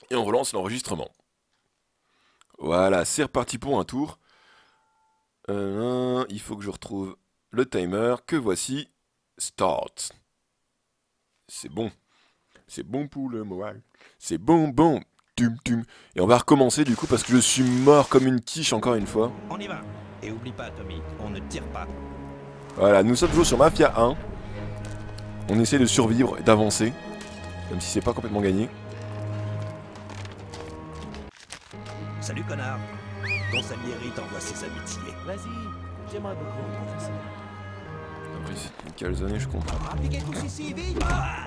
Et on relance l'enregistrement. Voilà, c'est reparti pour un tour. Il faut que je retrouve le timer, que voici. Start. C'est bon. C'est bon pour le moral. C'est bon, bon. Tum, tum. Et on va recommencer du coup parce que je suis mort comme une quiche encore une fois. On y va. Et oublie pas, Tommy, on ne tire pas. Voilà, nous sommes toujours sur Mafia 1. On essaie de survivre et d'avancer. Même si c'est pas complètement gagné. Salut, connard. Ton Salieri t'envoie ses amitiés. Vas-y, j'aimerais beaucoup, professeur. Après, c'est une calzone, je comprends. Appliquez tous ici, vite.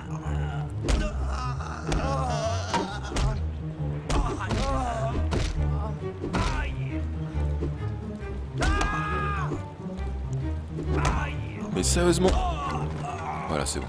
Mais sérieusement. Voilà, c'est bon.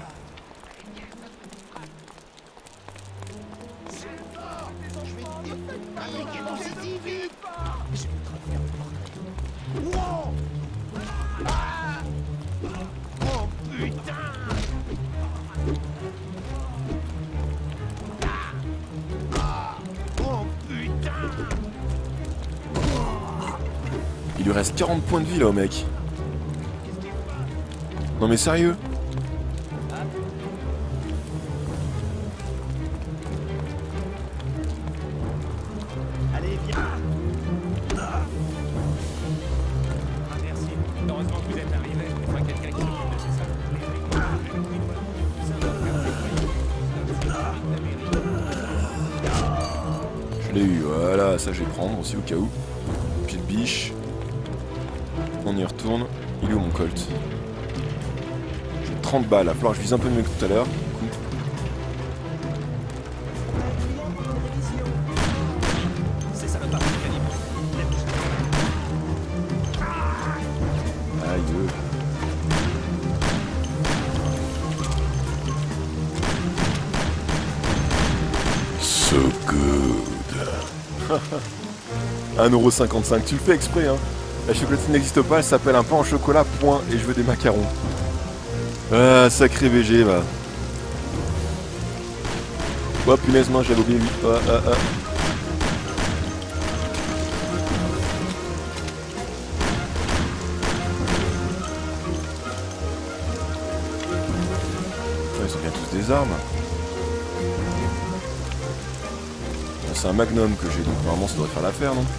Il lui reste 40 points de vie là au mec. Non mais sérieux? Allez, viens. Merci. Heureusement que vous êtes arrivé. Il faudra quelqu'un qui s'occupe de ces Je l'ai eu, voilà, ça je vais prendre aussi au cas où. Pied de biche. On y retourne. Il est où mon Colt? J'ai 30 balles, il va falloir que je vise un peu mieux que tout à l'heure. C'est ça le parti calibre. Aïe. So good. 1,55€, tu le fais exprès hein. La chocolatine n'existe pas, elle s'appelle un pain en chocolat, point, et je veux des macarons. Ah, sacré VG, va. Oh punaise, moi j'avais oublié lui. Ils ont bien tous des armes. Bon, c'est un magnum que j'ai, donc normalement ça devrait faire l'affaire, non?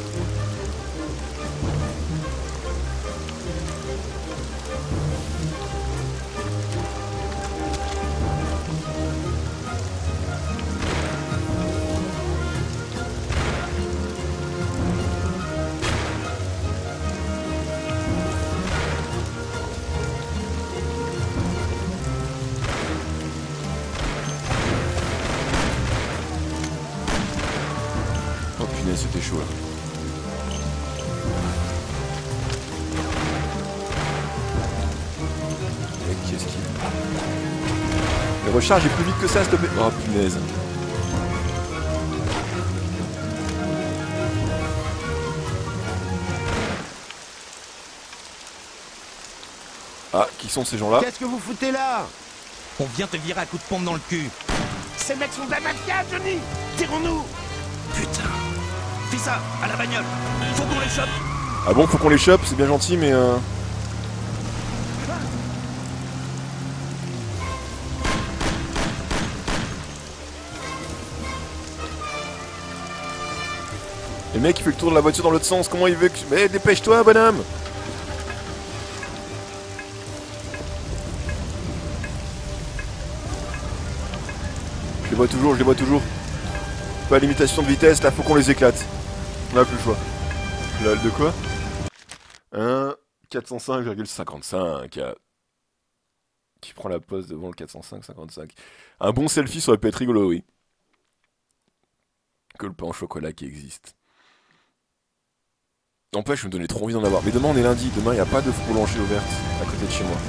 Oh punaise, c'était chaud là. Et qu'est-ce qu'il... Mais recharge est plus vite que ça, s'il te plaît. Oh punaise. Ah, qui sont ces gens-là? Qu'est-ce que vous foutez là? On vient te virer à coups de pompe dans le cul. Ces mecs sont de la mafia, Johnny. Tirons-nous. Putain. Fais ça, à la bagnole. Faut qu'on les chope. Ah bon, faut qu'on les chope, c'est bien gentil, mais Le mec il fait le tour de la voiture dans l'autre sens, comment il veut que... Mais dépêche-toi, bonhomme! Je les vois toujours, je les vois toujours. Pas limitation de vitesse, là faut qu'on les éclate. On a plus le choix. Lol, de quoi? 405,55. Qui prend la pose devant le 405,55. Un bon selfie ça aurait pu être rigolo, oui. Que le pain au chocolat qui existe. N'empêche, je me donnais trop envie d'en avoir. Mais demain on est lundi, demain il n'y a pas de boulangerie ouverte à côté de chez moi.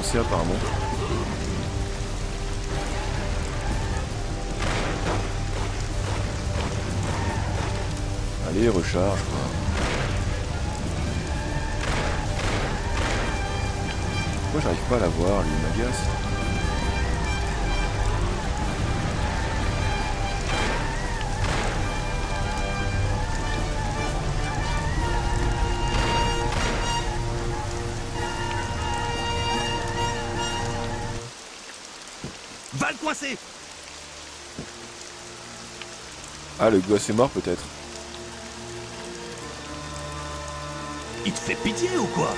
avancer apparemment. Allez, recharge quoi. Pourquoi j'arrive pas à la voir, lui, il m'agace. Va le coincer! Ah, le gosse est mort peut-être. Il te fait pitié ou quoi?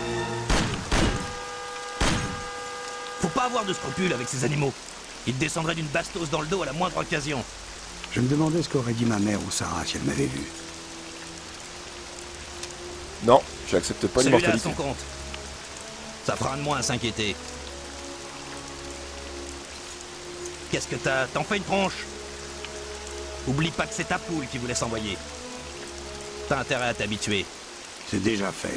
Faut pas avoir de scrupules avec ces animaux. Ils te descendraient d'une bastos dans le dos à la moindre occasion. Je me demandais ce qu'aurait dit ma mère ou Sarah si elle m'avait vu. Non, j'accepte pas Celui-là à l'immortalité. son compte. Ça fera un de moins à s'inquiéter. Qu'est-ce que t'as? T'en fais une tronche? Oublie pas que c'est ta poule qui voulait s'envoyer. T'as intérêt à t'habituer. C'est déjà fait.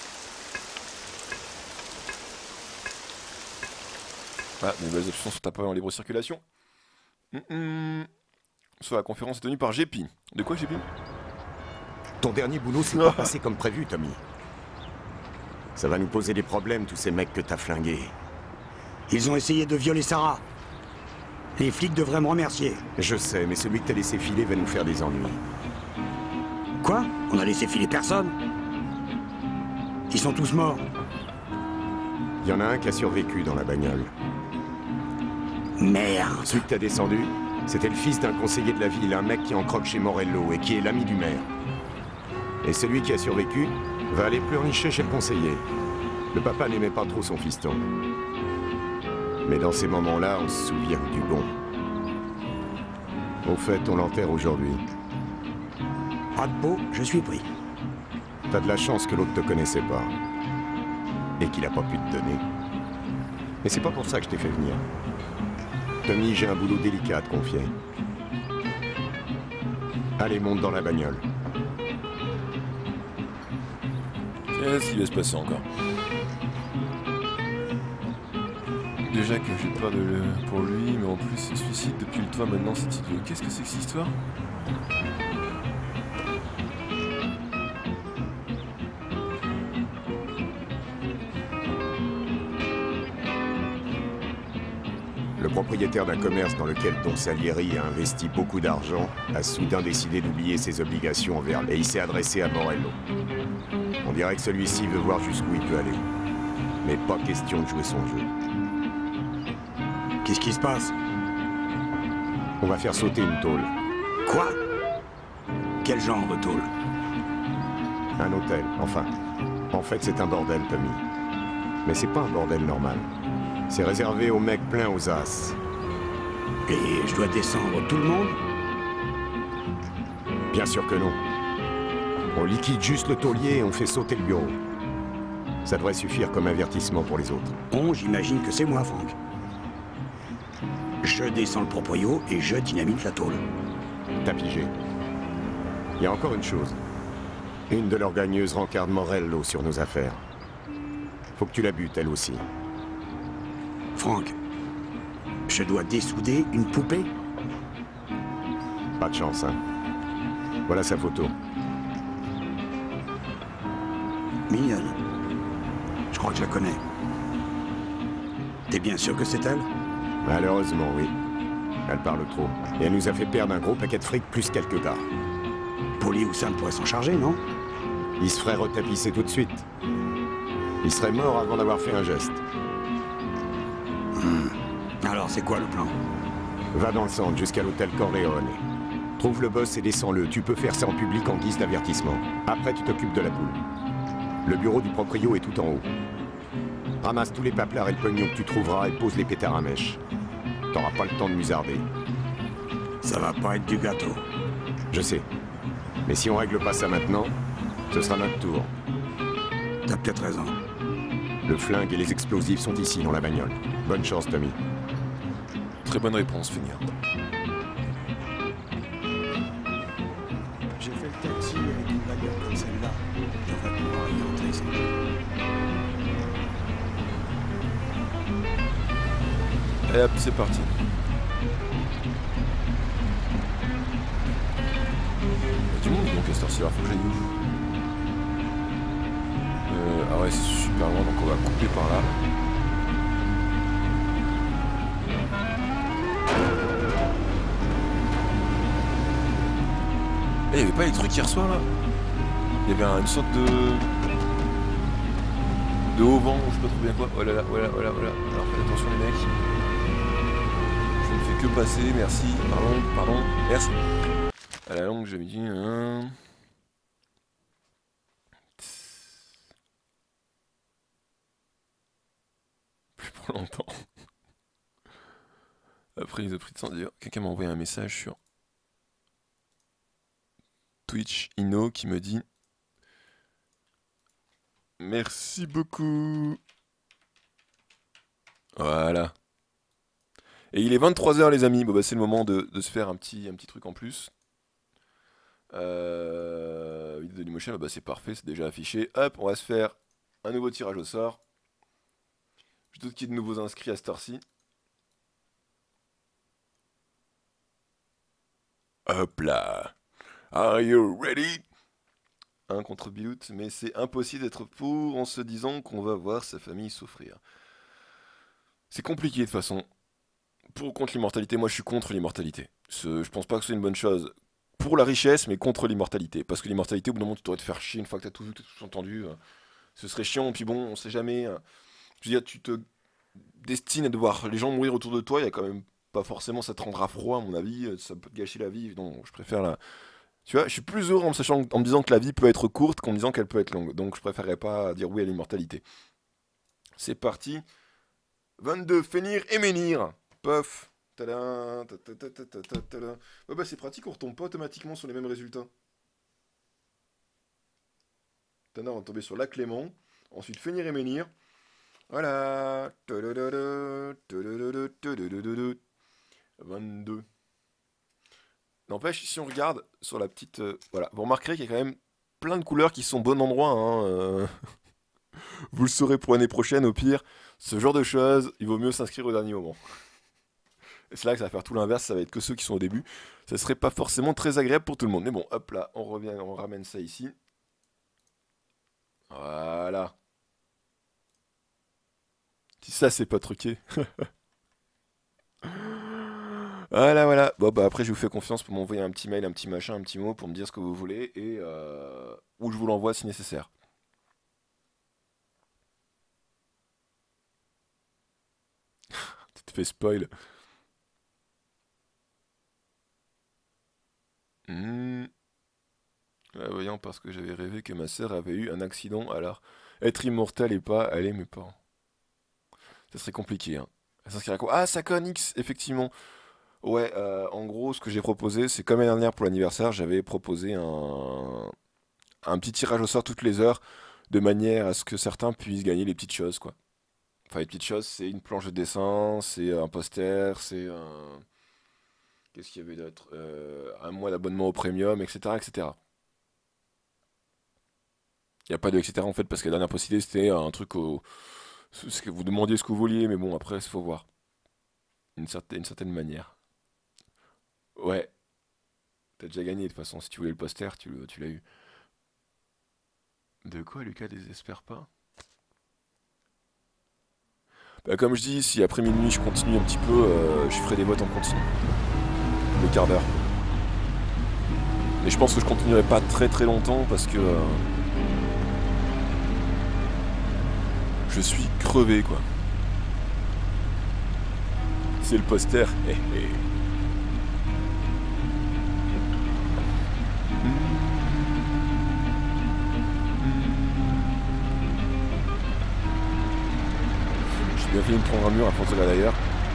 Ah, les nouvelles options sont apparues en libre circulation. Soit la conférence est tenue par GP. De quoi GP? Ton dernier boulot s'est pas passé comme prévu, Tommy. Ça va nous poser des problèmes, tous ces mecs que t'as flingués. Ils ont essayé de violer Sarah. Les flics devraient me remercier. Je sais, mais celui que t'as laissé filer va nous faire des ennuis. Quoi? On a laissé filer personne? Ils sont tous morts. Il y en a un qui a survécu dans la bagnole. Merde. Celui que t'as descendu, c'était le fils d'un conseiller de la ville, un mec qui en croque chez Morello et qui est l'ami du maire. Et celui qui a survécu va aller pleurnicher chez le conseiller. Le papa n'aimait pas trop son fiston. Mais dans ces moments-là, on se souvient du bon. Au fait, on l'enterre aujourd'hui. Pas de peau, je suis pris. T'as de la chance que l'autre te connaissait pas. Et qu'il a pas pu te donner. Mais c'est pas pour ça que je t'ai fait venir. Tommy, j'ai un boulot délicat à te confier. Allez, monte dans la bagnole. Qu'est-ce qui va se passer encore? Déjà que j'ai peur pour lui, mais en plus il se suicide depuis le toit maintenant, c'est idiot. Qu'est-ce que c'est que cette histoire? Le propriétaire d'un commerce dans lequel Don Salieri a investi beaucoup d'argent a soudain décidé d'oublier ses obligations envers lui et il s'est adressé à Morello. On dirait que celui-ci veut voir jusqu'où il peut aller. Mais pas question de jouer son jeu. Qu'est-ce qui se passe? On va faire sauter une tôle. Quoi? Quel genre de tôle? Un hôtel, enfin. En fait, c'est un bordel, Tommy. Mais c'est pas un bordel normal. C'est réservé aux mecs pleins aux as. Et je dois descendre tout le monde? Bien sûr que non. On liquide juste le taulier et on fait sauter le bureau. Ça devrait suffire comme avertissement pour les autres. Bon, j'imagine que c'est moi, Franck. Je descends le proprio et je dynamite la tôle. T'as pigé. Il y a encore une chose. Une de leurs gagneuses rencarde Morello sur nos affaires. Faut que tu la butes, elle aussi. Franck, je dois dessouder une poupée? Pas de chance, hein. Voilà sa photo. Mignonne. Je crois que je la connais. T'es bien sûr que c'est elle? Malheureusement, oui. Elle parle trop. Et elle nous a fait perdre un gros paquet de fric plus quelques gars. Poli ou Sam pourrait s'en charger, non? Il se ferait retapisser tout de suite. Il serait mort avant d'avoir fait un geste. Alors, c'est quoi le plan? Va dans le centre jusqu'à l'hôtel Corleone. Trouve le boss et descends-le. Tu peux faire ça en public en guise d'avertissement. Après, tu t'occupes de la poule. Le bureau du proprio est tout en haut. Ramasse tous les paplards et le pognon que tu trouveras et pose les pétards à mèche. T'auras pas le temps de musarder. Ça va pas être du gâteau. Je sais. Mais si on règle pas ça maintenant, ce sera notre tour. T'as peut-être raison. Le flingue et les explosifs sont ici, dans la bagnole. Bonne chance, Tommy. Très bonne réponse, Finir. J'ai fait le taxi avec une bagnole comme celle-là. Je devrais pouvoir y entrer sans... Et hop, c'est parti. Il y a du monde donc à cette heure-ci, alors faut que j'aille où? Ah ouais, c'est super loin, donc on va couper par là. Eh, il n'y avait pas les trucs hier soir là? Il y avait une sorte de haut vent, ou je sais pas trop bien quoi. Oh là là, voilà, voilà, voilà. Alors faites attention les mecs. Je ne fais que passer, merci. Pardon, pardon, merci. À la longue, je me dis... Plus pour longtemps. Après, ils ont pris de sang. D'ailleurs, quelqu'un m'a envoyé un message sur Twitch Inno qui me dit merci beaucoup. Voilà. Et il est 23 h les amis. Bon bah c'est le moment de se faire un petit truc en plus. Vidéo de Dailymotion, bah c'est parfait, c'est déjà affiché. Hop, on va se faire un nouveau tirage au sort. Je doute qu'il y ait de nouveaux inscrits à cette heure-ci. Hop là. Are you ready? Un contre Bilout, mais c'est impossible d'être pour en se disant qu'on va voir sa famille souffrir. C'est compliqué de toute façon. Pour ou contre l'immortalité, moi je suis contre l'immortalité. Je pense pas que ce soit une bonne chose. Pour la richesse, mais contre l'immortalité. Parce que l'immortalité, au bout d'un moment, tu devrais te faire chier une fois que t'as tout vu, t'as tout entendu. Ce serait chiant, puis bon, on sait jamais. Je veux dire, tu te destines à devoir les gens mourir autour de toi, il y a quand même pas forcément, ça te rendra froid à mon avis, ça peut te gâcher la vie. Non, je préfère la... Tu vois, je suis plus heureux en me disant que la vie peut être courte qu'en me disant qu'elle peut être longue. Donc je préférerais pas dire oui à l'immortalité. C'est parti. 22, Fenir et Menhir. Pof. Tadam. Ouais, bah c'est pratique, on retombe pas automatiquement sur les mêmes résultats. Tadam, on va tomber sur la Clément. Ensuite Fenir et Menhir. Voilà. 22. N'empêche, si on regarde sur la petite... voilà, vous remarquerez qu'il y a quand même plein de couleurs qui sont au bon endroit. Hein, Vous le saurez pour l'année prochaine, au pire. Ce genre de choses, il vaut mieux s'inscrire au dernier moment. Et c'est là que ça va faire tout l'inverse, ça va être que ceux qui sont au début. Ça serait pas forcément très agréable pour tout le monde. Mais bon, hop là, on revient, on ramène ça ici. Voilà. Si ça, c'est pas truqué. Voilà, voilà. Bon, bah après, je vous fais confiance pour m'envoyer un petit mail, un petit machin, un petit mot pour me dire ce que vous voulez et ou je vous l'envoie si nécessaire. Tu te fais spoil. Voyons, parce que j'avais rêvé que ma sœur avait eu un accident, alors être immortel et pas aller mes parents. Ça serait compliqué, hein. Ça s'inscrirait à quoi? Ah, Sakon X, effectivement. Ouais, en gros, ce que j'ai proposé, c'est comme l'année dernière pour l'anniversaire, j'avais proposé un petit tirage au sort toutes les heures, de manière à ce que certains puissent gagner les petites choses, quoi. Enfin, les petites choses, c'est une planche de dessin, c'est un poster, c'est un... Qu'est-ce qu'il y avait d'autre? Un mois d'abonnement au premium, etc., etc. Il n'y a pas de etc. en fait, parce que la dernière possibilité, c'était un truc au... Ce que vous demandiez ce que vous vouliez, mais bon, après, il faut voir. Une certaine manière. Ouais. T'as déjà gagné, de toute façon. Si tu voulais le poster, tu l'as eu. De quoi, Lucas, désespère pas? Bah, comme je dis, si après minuit, je continue un petit peu, je ferai des votes en continu. Le quart d'heure. Mais je pense que je continuerai pas très très longtemps, parce que... je suis crevé, quoi. C'est le poster. J'ai bien fait de prendre un mur à force de là d'ailleurs.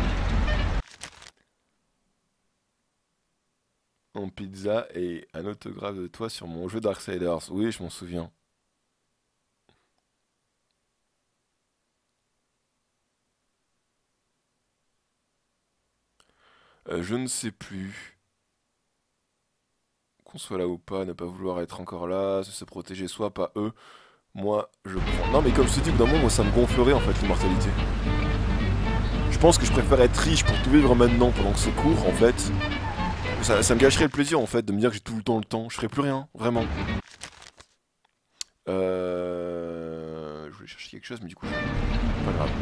En pizza et un autographe de toi sur mon jeu Darksiders. Oui, je m'en souviens. Je ne sais plus. Qu'on soit là ou pas, ne pas vouloir être encore là, se protéger soi, pas eux. Moi, je prends... Non mais comme je te dis, au bout d'un moment, moi ça me gonflerait en fait l'immortalité. Je pense que je préfère être riche pour tout vivre maintenant pendant que c'est court en fait. Ça me gâcherait le plaisir en fait de me dire que j'ai tout le temps. Je ferais plus rien, vraiment. Je voulais chercher quelque chose mais du coup, pas grave.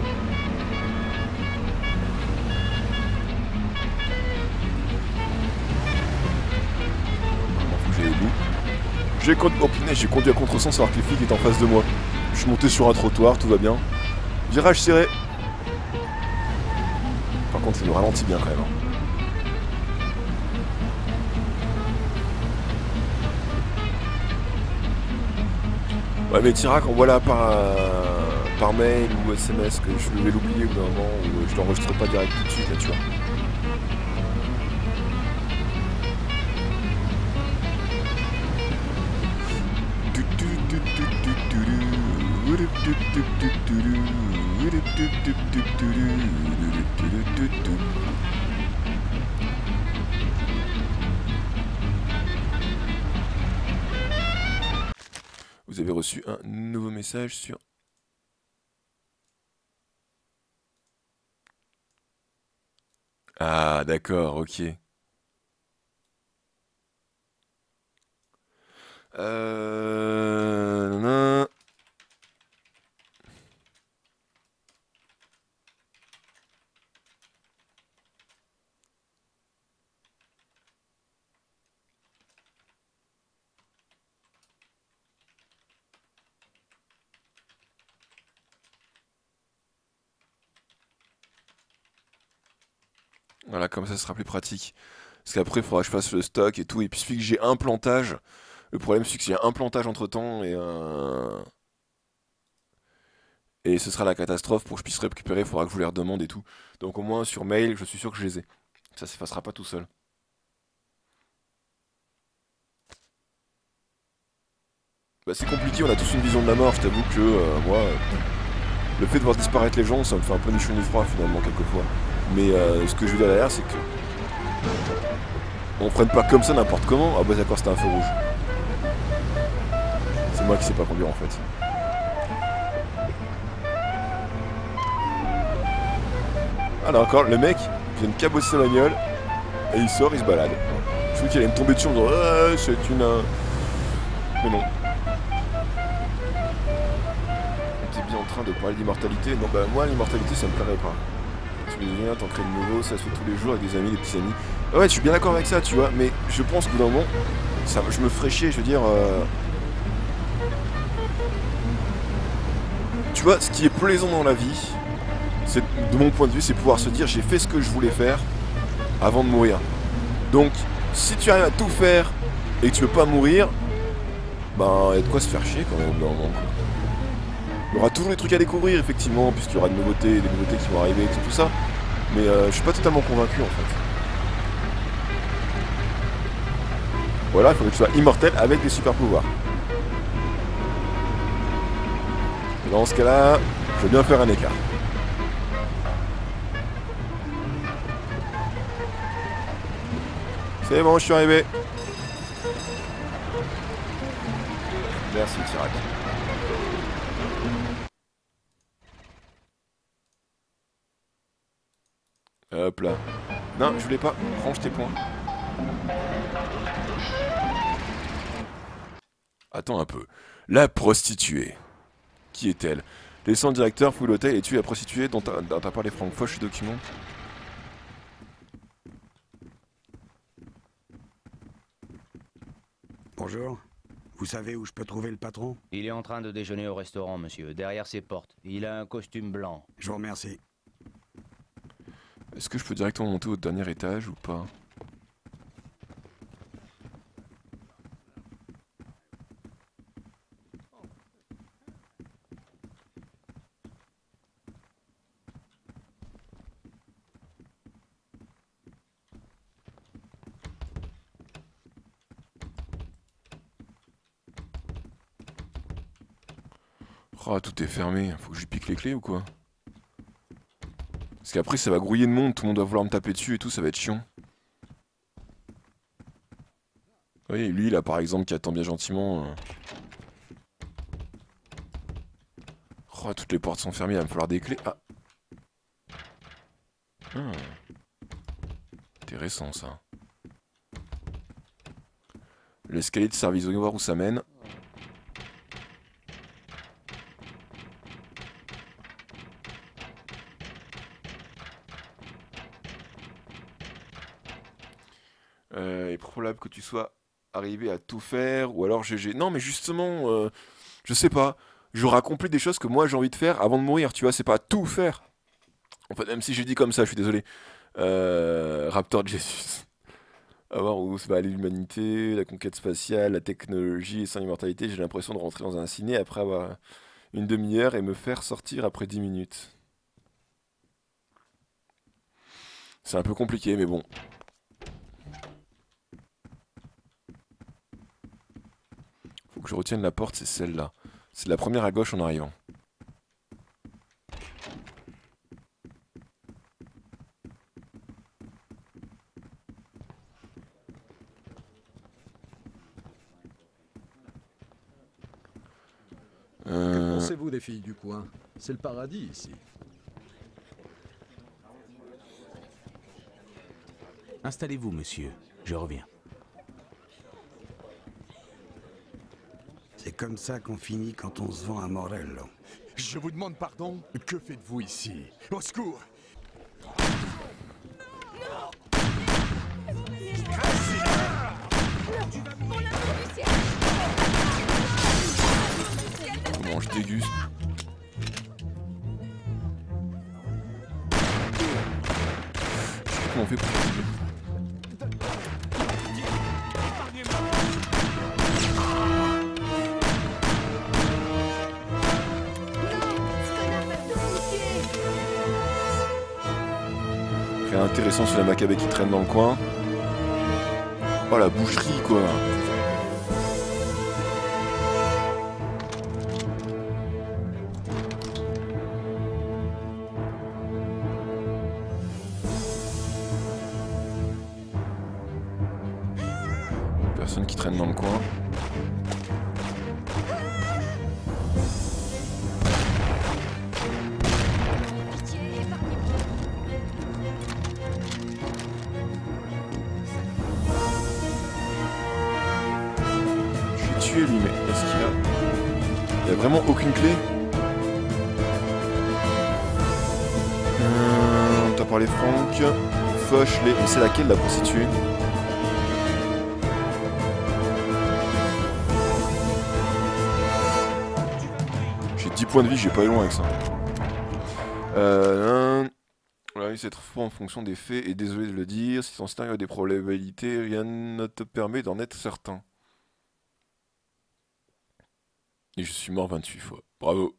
Faut que j'aille au bout. J'ai conduit à contresens alors que les flics étaient en face de moi. Je suis monté sur un trottoir, tout va bien. Virage serré. Par contre, il me ralentit bien quand même. Ouais, mais Tirac, envoie-la par mail ou SMS, que je vais l'oublier au bout d'un moment, ou je l'enregistre pas direct tout de suite, là, tu vois. Vous avez reçu un nouveau message sur... Ah, d'accord, ok. Nanana. Voilà, comme ça, ce sera plus pratique. Parce qu'après, il faudra que je fasse le stock et tout. Et puis, il suffit que j'ai un plantage. Le problème, c'est que j'ai un plantage entre temps et ce sera la catastrophe pour que je puisse récupérer. Il faudra que je vous les redemande et tout. Donc, au moins, sur mail, je suis sûr que je les ai. Ça s'effacera pas tout seul. Bah, c'est compliqué, on a tous une vision de la mort. Je t'avoue que moi, le fait de voir disparaître les gens, ça me fait un peu ni chaud ni froid finalement, quelquefois. Mais ce que je veux dire derrière, c'est que on freine pas comme ça n'importe comment. Ah bah d'accord, c'était un feu rouge. C'est moi qui sais pas conduire en fait. Alors encore, le mec vient de cabosser sa bagnole et il sort, il se balade. Je crois qu'il allait me tomber dessus en disant c'est une... Mais non. T'es bien en train de parler d'immortalité. Non bah moi l'immortalité ça me plairait pas. Tu me dis rien, t'en crées de nouveau, ça se fait tous les jours avec des amis, des petits amis. Ouais, je suis bien d'accord avec ça, tu vois, mais je pense qu'au bout d'un moment, je me ferais chier, je veux dire... Tu vois, ce qui est plaisant dans la vie, de mon point de vue, c'est pouvoir se dire j'ai fait ce que je voulais faire avant de mourir. Donc, si tu arrives à tout faire et que tu veux pas mourir, ben, il y a de quoi se faire chier quand même au bout d'un moment, quoi. Il y aura toujours des trucs à découvrir, effectivement, puisqu'il y aura des nouveautés qui vont arriver, tout ça. Mais je suis pas totalement convaincu, en fait. Voilà, il faut que tu sois immortel avec des super pouvoirs. Et dans ce cas-là, je vais bien faire un écart. C'est bon, je suis arrivé. Merci, Tirac. Hop là. Non, je voulais pas. Range tes points. Attends un peu. La prostituée. Qui est-elle? Descends le directeur, fouille l'hôtel et tue la prostituée dont t'as parlé Franck Foch document. Bonjour. Vous savez où je peux trouver le patron? Il est en train de déjeuner au restaurant, monsieur, derrière ses portes. Il a un costume blanc. Je vous remercie. Est-ce que je peux directement monter au dernier étage ou pas? Oh, tout est fermé. Faut que je lui pique les clés ou quoi? Parce qu'après ça va grouiller de monde, tout le monde va vouloir me taper dessus et tout, ça va être chiant. Oui, lui là par exemple qui attend bien gentiment. Oh, toutes les portes sont fermées, il va me falloir des clés. Ah. Hmm. Intéressant ça. L'escalier de service, voyons voir où ça mène. Il est probable que tu sois arrivé à tout faire, ou alors GG. Non mais justement, je sais pas. J'aurais accompli des choses que moi j'ai envie de faire avant de mourir, tu vois, c'est pas tout faire. En fait, même si j'ai dit comme ça, je suis désolé. Raptor Jesus. À voir où va aller l'humanité, la conquête spatiale, la technologie et son immortalité, j'ai l'impression de rentrer dans un ciné après avoir une demi-heure et me faire sortir après 10 minutes. C'est un peu compliqué, mais bon. Faut que je retienne la porte, c'est celle-là. C'est la première à gauche en arrivant. Que pensez-vous des filles du coin? C'est le paradis ici. Installez-vous, monsieur. Je reviens. C'est comme ça qu'on finit quand on se vend à Morello. Je vous demande pardon? Que faites-vous ici? Au secours! Comment je déguste. Je sais pas comment on fait pour déguster. Rien intéressant sur la macabée qui traîne dans le coin. Oh la boucherie quoi. Personne qui traîne dans le coin. Lui, mais est-ce qu'il a... Il y a vraiment aucune clé? T'as parlé Franck. Foch, les... Mais c'est laquelle la prostituée? J'ai 10 points de vie, j'ai pas eu loin avec ça. Voilà, c'est trop en fonction des faits, et désolé de le dire, si ton scénario a des probabilités, rien ne te permet d'en être certain. Et je suis mort 28 fois. Bravo.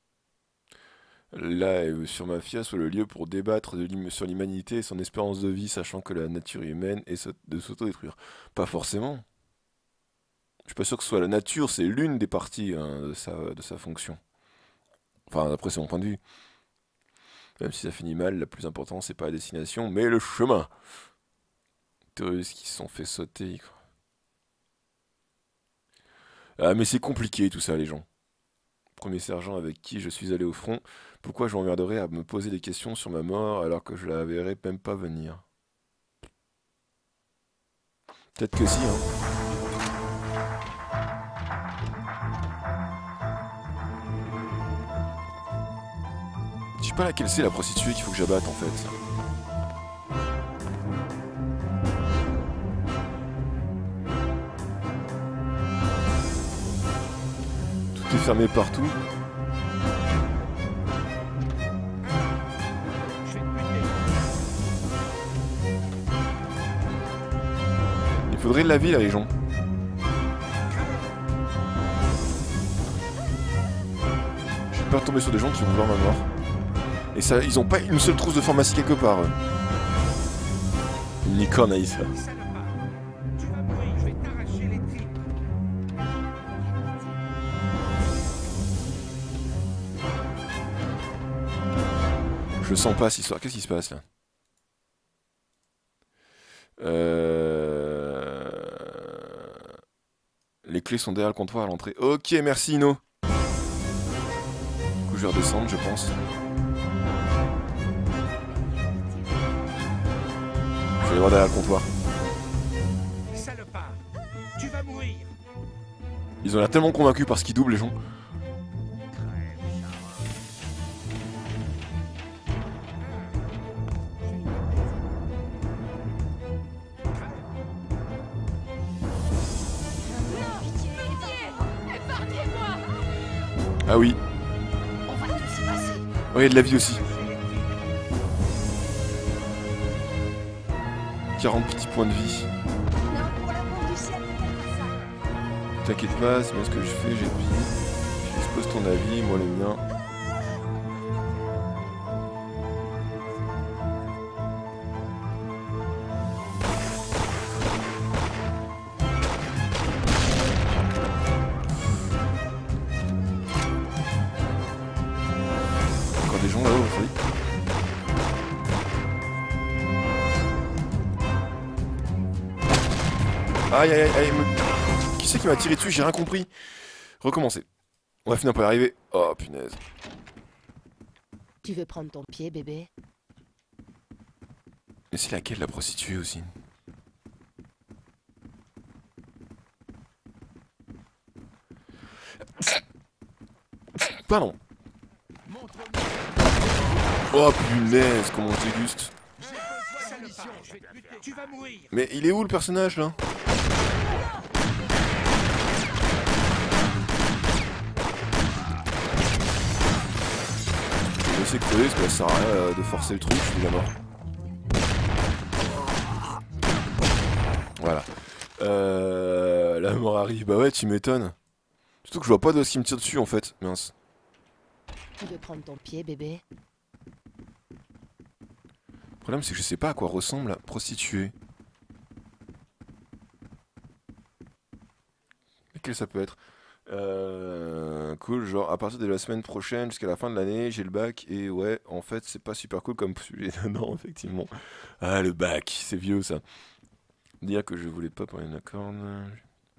Là, sur Mafia, soit le lieu pour débattre sur l'humanité et son espérance de vie, sachant que la nature humaine est de s'auto-détruire. Pas forcément. Je suis pas sûr que ce soit la nature, c'est l'une des parties hein, de sa fonction. Enfin, après, c'est mon point de vue. Même si ça finit mal, la plus importante, c'est pas la destination, mais le chemin. Terroristes qui se sont fait sauter, quoi. Ah mais c'est compliqué tout ça les gens. Premier sergent avec qui je suis allé au front, pourquoi je m'emmerderais à me poser des questions sur ma mort alors que je la verrais même pas venir? Peut-être que si hein. Je sais pas laquelle c'est la prostituée qu'il faut que j'abatte en fait. Fermé partout. Il faudrait de la vie, la région. J'ai peur de tomber sur des gens qui vont vouloir ma mort. Et ça, ils ont pas une seule trousse de pharmacie quelque part. Une licorne à ça. Je sens pas cette histoire. Qu'est-ce qui se passe là? Les clés sont derrière le comptoir à l'entrée. Ok, merci Ino. Du coup, je vais redescendre, je pense. Je vais aller voir derrière le comptoir. Salopard, tu vas mourir. Ils ont l'air tellement convaincus par ce qu'ils doublent les gens. Ah oui. On va tous y passer. Oh, il y a de la vie aussi. 40 petits points de vie. Non, pour l'amour du ciel, ne fais pas ça. T'inquiète pas, c'est bien ce que je fais, j'ai de vie. J'expose ton avis, moi le mien. Encore des gens là-haut, vous savez. Aïe aïe aïe, qui c'est qui m'a tiré dessus? J'ai rien compris. Recommencer. On va finir par y arriver. Oh punaise. Tu veux prendre ton pied, bébé? Et c'est laquelle la prostituée aussi? Pardon. Oh punaise, comment on déguste. Tu vas mourir. Mais il est où le personnage là? Je vais essayer de crever parce que là ça sert à rien de forcer le truc, je suis la mort. Voilà. La mort arrive, bah ouais tu m'étonnes. Surtout que je vois pas de ce qui me tire dessus en fait, mince. Tu veux prendre ton pied, bébé? Le problème c'est que je sais pas à quoi ressemble la prostituée. Quel ça peut être? Cool, genre à partir de la semaine prochaine jusqu'à la fin de l'année, j'ai le bac et ouais, en fait c'est pas super cool comme sujet. Non, effectivement. Ah, le bac, c'est vieux ça. Dire que je voulais pas parler d'un corne.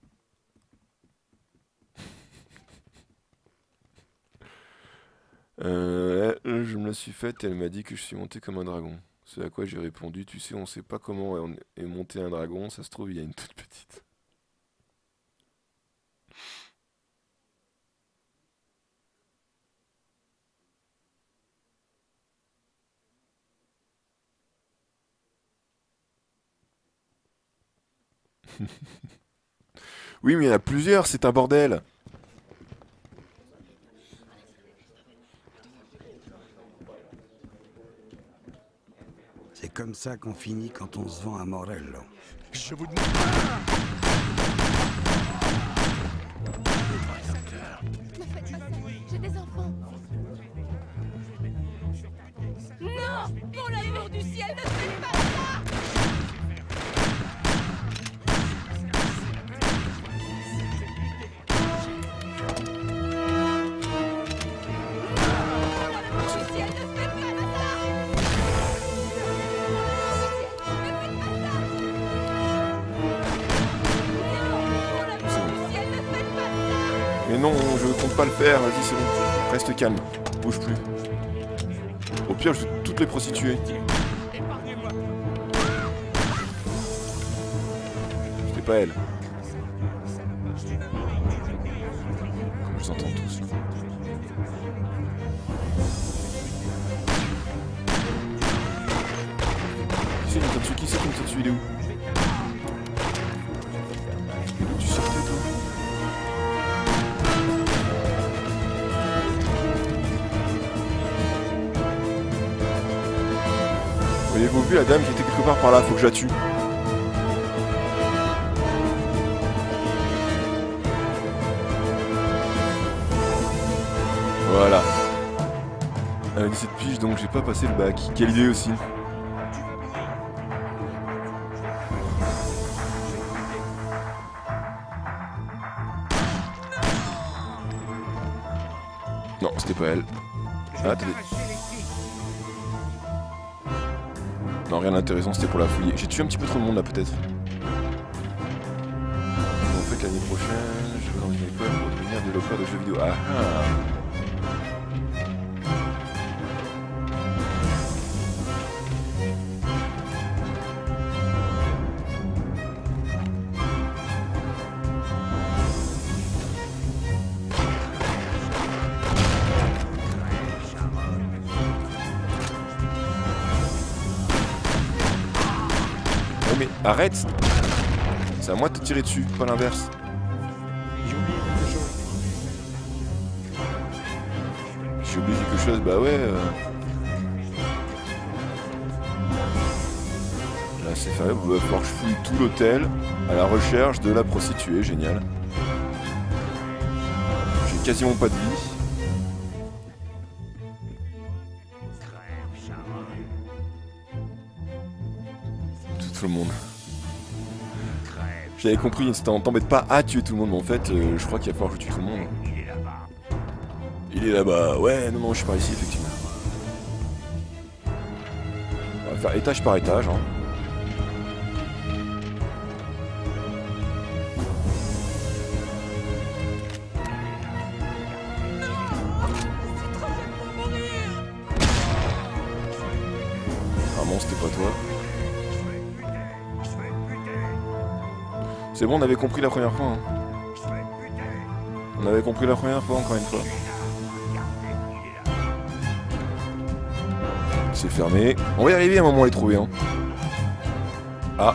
Je me la suis faite et elle m'a dit que je suis monté comme un dragon. C'est à quoi j'ai répondu, tu sais, on sait pas comment est monté un dragon, ça se trouve il y a une toute petite. Oui, mais il y en a plusieurs, c'est un bordel. C'est comme ça qu'on finit quand on se vend à Morello. Je vous demande... Ne faites pas ça, j'ai des enfants. Non! Pour l'amour du ciel, ne faites pas ça! Mais non, je compte pas le faire, vas-y c'est bon. Reste calme, bouge plus. Au pire, je vais toutes les prostituées. C'était pas elle. Comme je les entends tous. Qui c'est qui me tire dessus? Qui c'est qui me tire dessus? Il est où? Tu sortais toi? Avez-vous vu la dame qui était quelque part par là? Faut que je la tue. Voilà. Avec 17 piges, donc j'ai pas passé le bac. Quelle idée aussi. Non, c'était pas elle. Ah, attendez. Non, rien d'intéressant, c'était pour la fouiller. J'ai tué un petit peu trop de monde là, peut-être. En fait, l'année prochaine, je vais dans une école pour devenir développeur de jeux vidéo. Ah ah. Ouais, mais arrête. C'est à moi de te tirer dessus, pas l'inverse. J'ai oublié quelque chose, bah ouais. Là c'est fait, il va falloir que je fouille tout l'hôtel à la recherche de la prostituée, génial. J'ai quasiment pas de vie. Tout le monde. J'avais compris, t'embête pas à tuer tout le monde, mais en fait, je crois qu'il va falloir que je tue tout le monde. Il est là-bas. Ouais, non, je suis par ici, effectivement. On va faire étage par étage, hein. Vraiment, c'était pas toi. C'est bon, on avait compris la première fois. Hein. On avait compris la première fois, encore une fois. C'est fermé. On va y arriver à un moment à les trouver. Hein. Ah.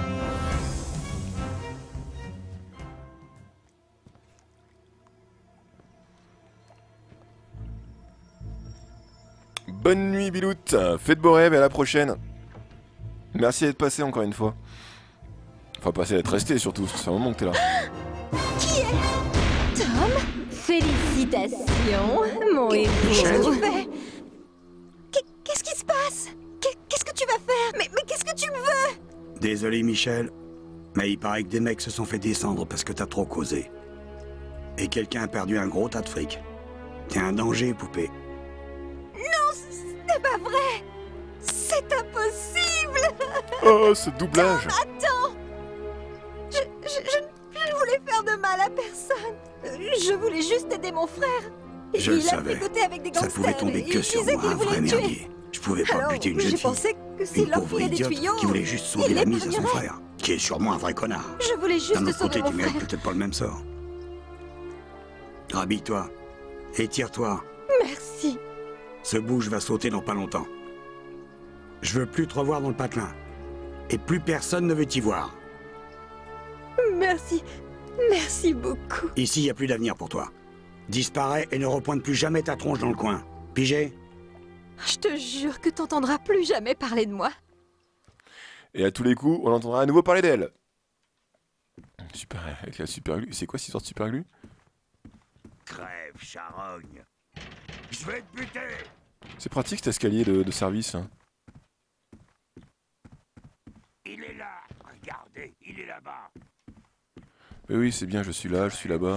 Bonne nuit, Biloute. Faites beaux rêves et à la prochaine. Merci d'être passé encore une fois. Enfin, passer d'être resté surtout, parce que c'est un moment que t'es là. Qui est Tom? Félicitations, mon héros. Qu'est-ce que tu fais? Qu'est-ce qui se passe? Qu'est-ce que tu vas faire? Mais qu'est-ce que tu veux? Désolé, Michel, mais il paraît que des mecs se sont fait descendre parce que t'as trop causé. Et quelqu'un a perdu un gros tas de fric. T'es un danger, poupée. Non, c'est pas vrai. C'est impossible. Oh, ce doublage. Tom, attends. Je ne voulais faire de mal à personne. Je voulais juste aider mon frère. Je le savais. Il a fricoté avec des gangsters. Ça pouvait tomber que sur moi, un vrai merdier. Je pouvais pas buter une jeune fille. J'ai pensé que s'il leur filait des tuyaux, qui voulait juste sauver la mise à son frère, qui est sûrement un vrai connard. Je voulais juste D'un autre côté, sauver tu mon mérites frère. peut-être pas le même sort. Rhabille-toi. Étire-toi. Merci. Ce bouge va sauter dans pas longtemps. Je veux plus te revoir dans le patelin. Et plus personne ne veut t'y voir. Merci. Merci beaucoup. Ici, il n'y a plus d'avenir pour toi. Disparais et ne repointe plus jamais ta tronche dans le coin. Pigé? Je te jure que t'entendras plus jamais parler de moi. Et à tous les coups, on entendra à nouveau parler d'elle. Super, avec la super glue. C'est quoi cette histoire de super glue? Crève, charogne. Je vais te buter. C'est pratique cet escalier de service. Hein. Il est là. Regardez, il est là-bas. Mais oui, c'est bien, je suis là, je suis là-bas.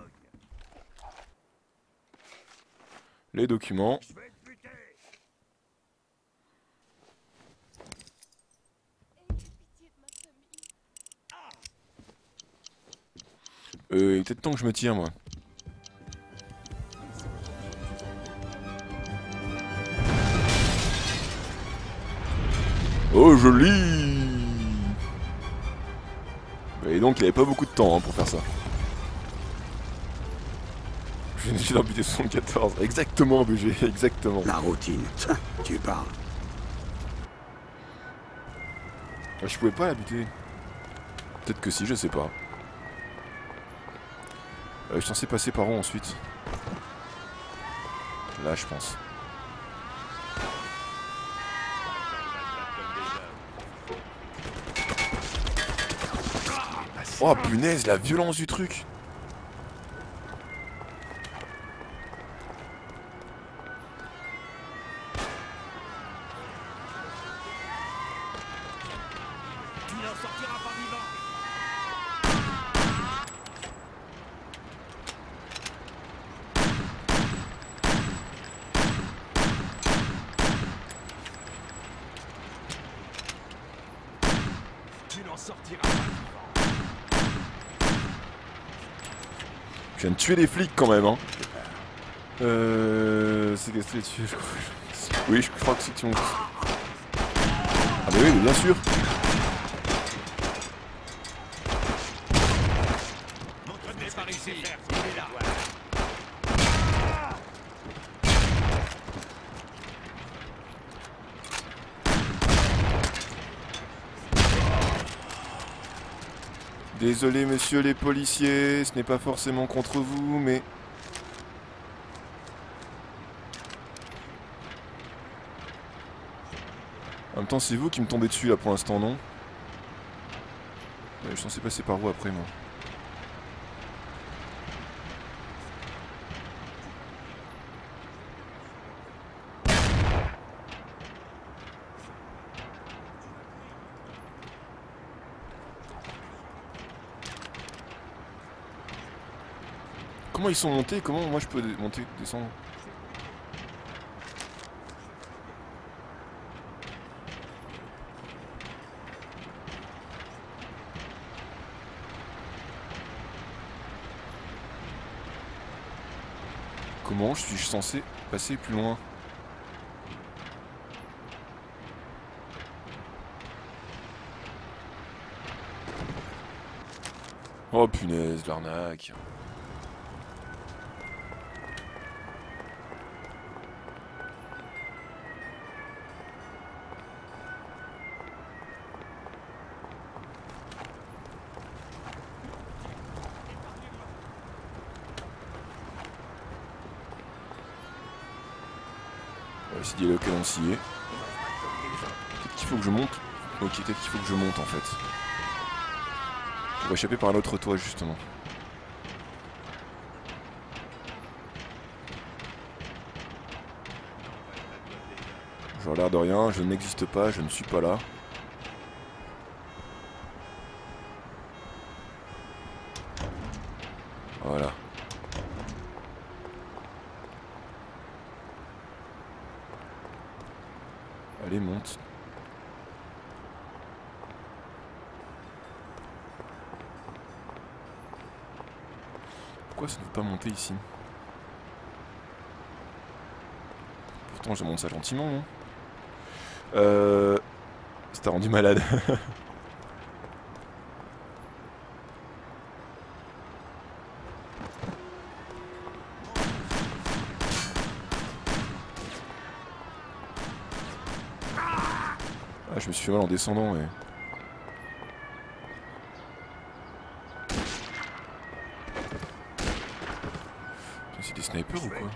Les documents. Je vais te buter. Il est peut-être temps que je me tire, moi. Oh, joli! Et donc, il avait pas beaucoup de temps hein, pour faire ça. Je suis dans buter 74. Exactement, BG, exactement. La routine. Tu parles. Je pouvais pas la buter. Peut-être que si, je sais pas. Je suis censé passer par où ensuite? Là, je pense. Oh punaise, la violence du truc. Tu n'en sortiras pas vivant. Tu n'en sortiras pas vivant. Je viens de tuer des flics quand même, hein. Séquestrer, tuer, je crois. Oui, je crois que c'est qui ont... Ah bah oui, bien sûr. Montre-moi par ici. Il est là. Désolé, monsieur les policiers, ce n'est pas forcément contre vous, mais... En même temps, c'est vous qui me tombez dessus, là, pour l'instant, non? Je suis censé passer par où, après, moi? Comment ils sont montés? Comment moi je peux monter, descendre? Comment je suis censé passer plus loin? Oh punaise, l'arnaque. On va essayer d'y aller auquel on s'y est. Peut-être qu'il faut que je monte. Ok, peut-être qu'il faut que je monte en fait. Pour échapper par un autre toit justement. Genre l'air de rien, je n'existe pas, je ne suis pas là. Voilà. Allez, monte. Pourquoi ça ne veut pas monter ici? Pourtant je monte ça gentiment, non? Ça t'a rendu malade. Ah, je me suis fait mal en descendant, ouais. C'est des snipers ou quoi?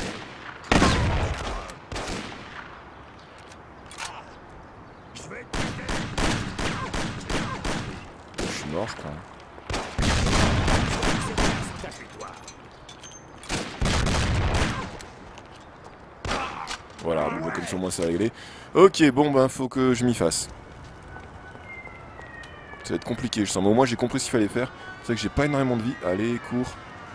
Je suis mort, je crois. Voilà, bon, comme ça au moins c'est réglé. Ok, bon ben faut que je m'y fasse. Ça va être compliqué, je sens, mais au moins j'ai compris ce qu'il fallait faire. C'est vrai que j'ai pas énormément de vie. Allez, cours.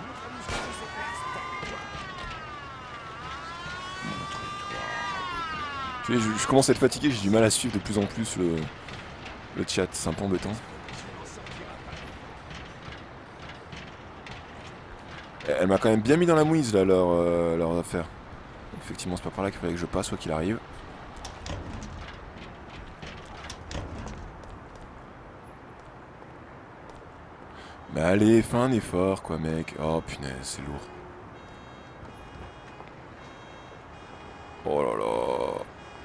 Je commence à être fatigué, j'ai du mal à suivre de plus en plus le chat, c'est un peu embêtant. Elle m'a quand même bien mis dans la mouise là, leur affaire. Effectivement, c'est pas par là qu'il fallait que je passe, quoi qu'il arrive. Mais allez, fais un effort, quoi, mec. Oh punaise, c'est lourd. Oh là là.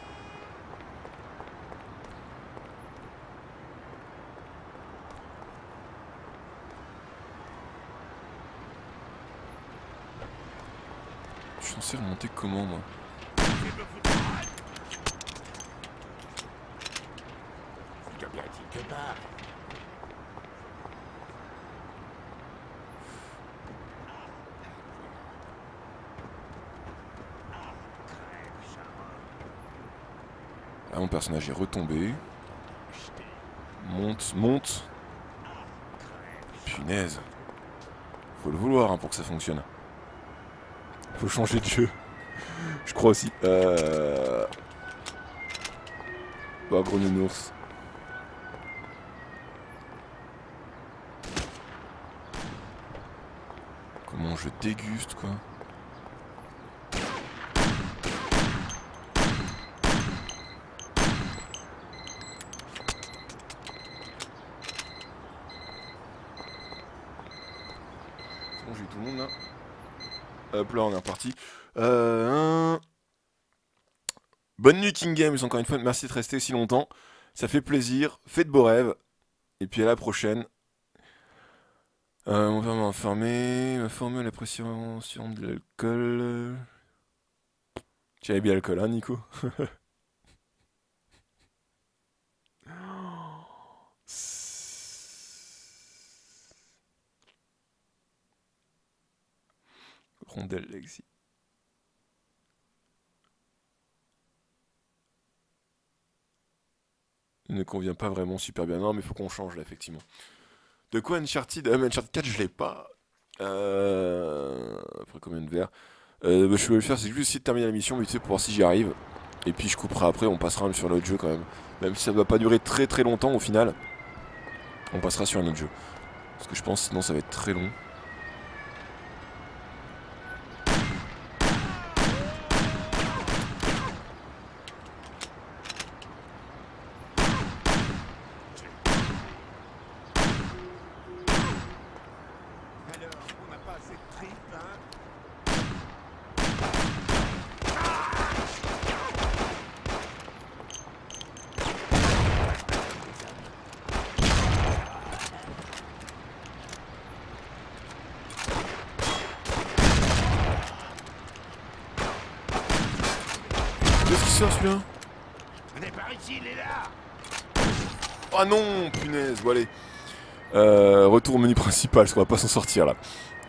Je suis censé remonter comment, moi? Là, mon personnage est retombé. Monte, monte. Punaise. Faut le vouloir hein, pour que ça fonctionne. Faut changer de jeu. Je crois aussi. Bah, gros nounours. Comment je déguste, quoi. C'est bon, j'ai eu tout le monde là. Hop là, on est reparti. Bonne nuit King Games, encore une fois, merci de rester aussi longtemps. Ça fait plaisir, faites de beaux rêves. Et puis à la prochaine. On va m'informer à la pression de l'alcool. Tu avais bien l'alcool, hein, Nico? Rondelle Lexi. Il ne convient pas vraiment super bien. Non, mais il faut qu'on change là, effectivement. De quoi Uncharted? Uncharted 4, je l'ai pas. Après combien de verres? Bah, je vais le faire, c'est juste essayer de terminer la mission, vite fait, pour voir si j'y arrive. Et puis je couperai après, on passera sur l'autre jeu quand même. Même si ça ne va pas durer très très longtemps au final. On passera sur un autre jeu. Parce que je pense sinon ça va être très long. Qu'est-ce qui sort celui-là? On est par ici, il est là. Ah non, punaise, bon allez. Retour au menu principal, parce qu'on va pas s'en sortir là.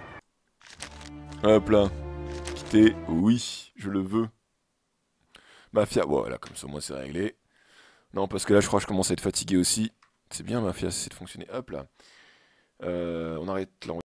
Hop là. Quitter, oui, je le veux. Mafia, voilà, comme ça moi c'est réglé. Non, parce que là je crois que je commence à être fatigué aussi. C'est bien Mafia, c'est de fonctionner. Hop là. On arrête là.